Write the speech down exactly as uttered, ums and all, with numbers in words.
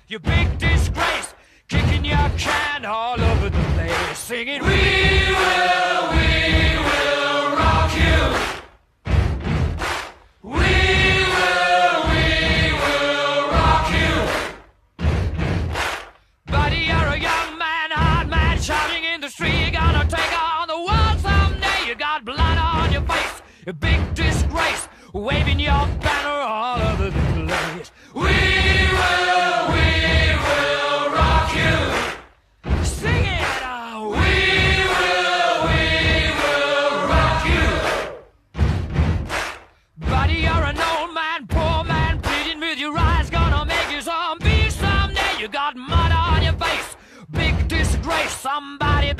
You big disgrace, kicking your can all over the place, singing, we will, we will rock you. We will, we will rock you. Buddy, you're a young man, hard man, shouting in the street. You're gonna take on the world someday. You got blood on your face, a big disgrace, waving your banner all over the place. We will, we will rock you. Sing it, oh, we will, we will rock you. Buddy, you're an old man, poor man, pleading with your eyes, gonna make you zombie someday. You got mud on your face, big disgrace, somebody